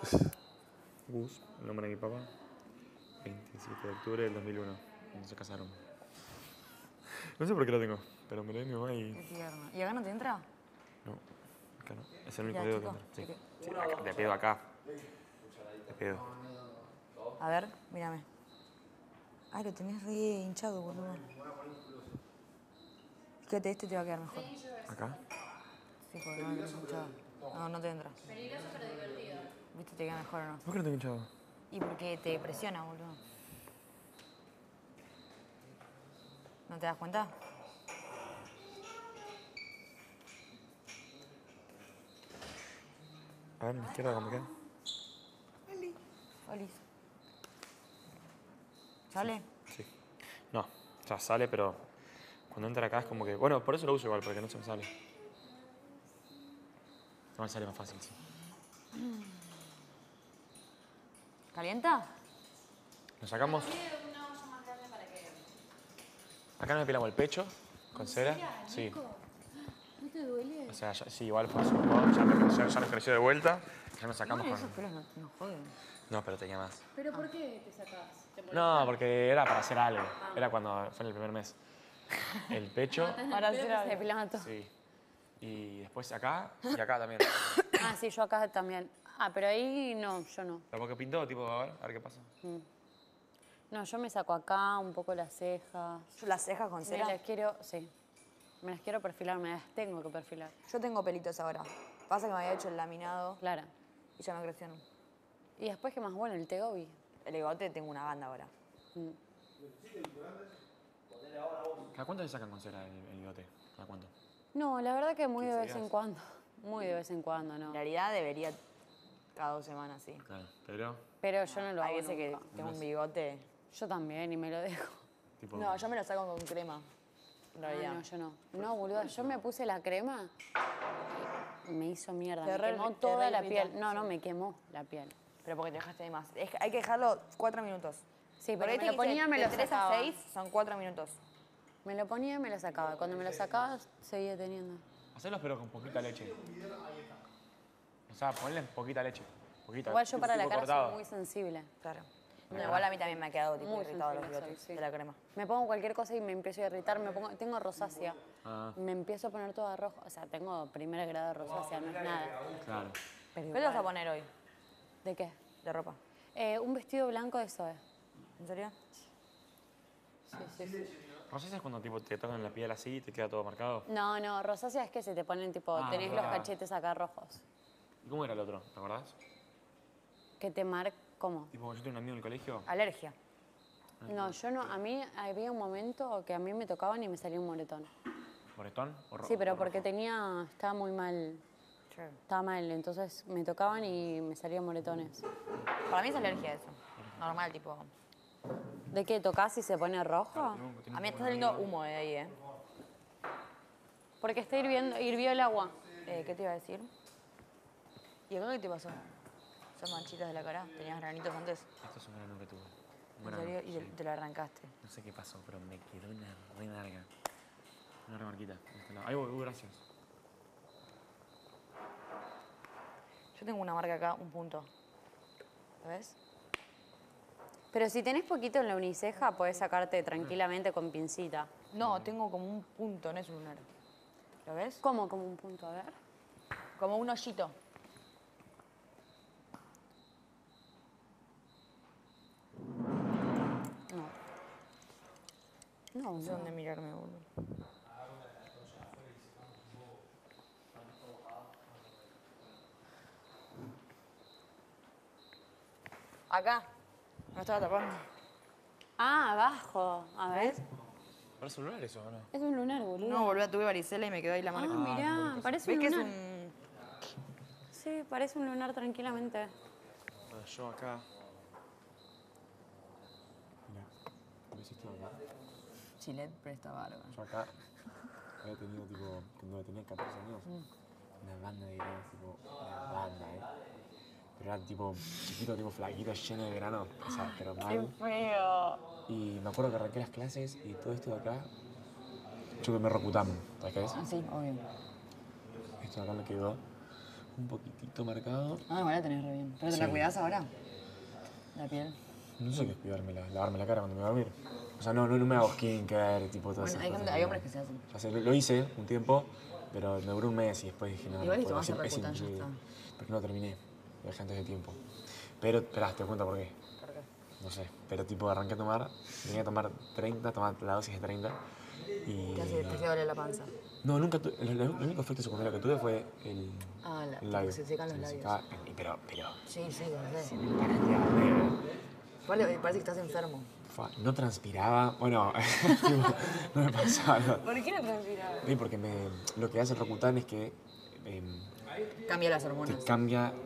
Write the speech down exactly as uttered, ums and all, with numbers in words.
Gus, el nombre de mi papá. veintisiete de octubre del dos mil uno, cuando se casaron. No sé por qué lo tengo, pero me lo dio mi mamá y... Qué tierno. ¿Y acá no te entra? No, acá no. Es el único Ya, dedo que chico. entra. Sí, Ok. sí, acá, de pedo acá. De pedo. A ver, mírame. Ay, lo tenés re hinchado, boludo. Fíjate, este te va a quedar mejor. ¿Acá? Sí, porque no lo tenés hinchado. No, no te entra. Peligroso pero divertido. ¿Viste? Te queda mejor o no. ¿Por qué no tengo hinchado? Y porque te presiona, boludo. ¿No te das cuenta? A ver, en la izquierda, ¿cómo queda? Feliz. ¿Sale? Sí. No, o sea, sale, pero cuando entra acá es como que... Bueno, por eso lo uso igual, porque no se me sale. No me sale más fácil, sí. ¿Calienta? Lo sacamos. Pide una olla más grande para que... Acá nos depilamos el pecho con cera. Sí. ¿No te duele? O sea, ya- sí, igual por supuesto. Ya nos creció, ya nos creció de vuelta. Ya nos sacamos Igual con... esos pelos no, no joden. No, pero tenía más. ¿Pero por qué te sacás? ¿Te molesta? No, porque era para hacer algo. Era cuando fue en el primer mes. El pecho, Para hacer algo. Se pilato. sí. Y después acá y acá también. Ah, sí, yo acá también. Ah, pero ahí no, yo no. Pero porque pintó, tipo, a ver, a ver qué pasa. No, yo me saco acá un poco las cejas. Yo las cejas con Me cera. las quiero, sí. Me las quiero perfilar, me las tengo que perfilar. Yo tengo pelitos ahora. Pasa que me había hecho el laminado Claro. y ya me crecieron. Y después, ¿qué más bueno? El Tegobi. El egote tengo una banda ahora. ¿Cada cuánto le sacan con cera el, el bigote? ¿Cada cuánto? No, la verdad que muy de quince vez en días. cuando. Muy de vez en cuando, ¿no? En realidad debería cada dos semanas, sí. Claro, pero... Pero yo no lo Hay hago veces que nunca. tengo un bigote. Yo también, y me lo dejo. Tipo, No, yo me lo saco con crema. En Ay, realidad. no, yo no. No, boludo, yo me puse la crema y me hizo mierda. Te Me re- quemó te toda re la irrita, piel. No, no, sí. me quemó la piel. Pero porque te dejaste de más. Es que hay que dejarlo cuatro minutos. Sí, pero Porque me viste lo que ponía, dice me de lo tres a sacaba. seis son cuatro minutos. Me lo ponía y me lo sacaba. Cuando me lo sacaba, seguía teniendo. hacerlos pero con poquita leche. O sea, ponle poquita leche. Poquita. Igual yo tipo- para la tipo cara cortado. soy muy sensible. Claro. No, igual a mí también me ha quedado tipo Muy irritado los sensible bigotes soy, sí. de la crema. Me pongo cualquier cosa y me empiezo a irritar. Me pongo, tengo rosácea. Ah. Me empiezo a poner toda roja. O sea, tengo primer grado de rosácea, no es nada. Claro. Pero ¿Qué te vas a poner hoy ¿De qué? de ropa? Eh, un vestido blanco de Zoe. ¿En serio? Sí, sí, sí. ¿Rosácea es cuando tipo, te tocan la piel así y te queda todo marcado? No, no, rosácea es que se te ponen tipo, Ah, tenés los verdad. cachetes acá rojos. ¿Y cómo era el otro? ¿Te acordás? Que te mar... ¿Cómo? Tipo, yo tenía un amigo en el colegio. Alergia. No, yo no, a mí había un momento que a mí me tocaban y me salía un moretón. ¿Moretón o rojo? Sí, pero porque tenía, estaba muy mal, Sure. estaba mal, entonces me tocaban y me salían moretones. Para mí es alergia eso. Normal, tipo. ¿De qué tocas y se pone rojo? A mí está saliendo humo de ahí, ¿eh? Porque está hirviendo, hirvió el agua. Eh, ¿Qué te iba a decir? ¿Y acá qué te pasó? ¿Son manchitas de la cara? ¿Tenías granitos antes? Esto es un grano que tuve. Un ¿En grano, serio? Y te, sí. te lo arrancaste. No sé qué pasó, pero me quedó una re larga. Una remarquita. de este lado. Ahí voy, uh, gracias. Yo tengo una marca acá, un punto. ¿Lo ves? Pero si tenés poquito en la uniceja, podés sacarte tranquilamente con pincita. No, tengo como un punto, no es un lunar. ¿Lo ves? ¿Cómo? Como un punto, a ver. Como un hoyito. No, No sé no. dónde mirarme, boludo. Acá. Me estaba tapando. Ah, abajo. A ver. ¿Parece un lunar eso o no? Es un lunar, boludo. No, volví a tuve varicela y me quedó ahí la Ah, marca. mirá, parece ¿Ves un que es lunar. un...? Sí, parece un lunar tranquilamente. Ah, yo acá. Mira, ¿ves esto de acá? Chilet presta barba. Yo acá había tenido, tipo, cuando tenía catorce años, una banda de granos, tipo, una banda, ¿eh? Pero era tipo chiquito, tipo flaquito, lleno de grano, o sea, pero mal. feo! Y me acuerdo que arranqué las clases y todo esto de acá, yo que me rocutam, ¿sabes qué es? Ah, sí, obvio. Esto de acá me quedó un poquitito marcado. Ah, igual la tenés re bien. ¿Pero te Sí. la cuidás ahora? La piel. No sé qué es cuidármela, lavarme la cara cuando me voy a dormir. O sea, no, no, no me hago skincare, tipo todas Bueno, esas hay, cosas. gente- hay hombres que se hacen. Ya sé, lo, lo hice un tiempo, pero me duró un mes y después dije, no, Igual no y puedo, tomaste es, es Roacutan, ya imposible. está. Porque no terminé, lo dejé antes de tiempo. Pero, esperá, te cuento por qué. ¿Por qué? No sé, pero tipo arranqué a tomar, tenía que tomar treinta, tomar la dosis de treinta. Y... Te hace, te hace doler la panza. No, nunca tuve, el, el- el único efecto secundario que tuve fue el, Ah, la- el labio. se secan los Se me labios. secaba, y- pero, pero, Sí, sí, lo sé. me parecía re- Igual le- parece que estás enfermo. fa- no transpiraba, bueno, tipo, no me pasaba nada. ¿Por qué no transpiraba? Sí, porque me, lo que hace el Roacutan es que em, Cambia las te hormonas. cambia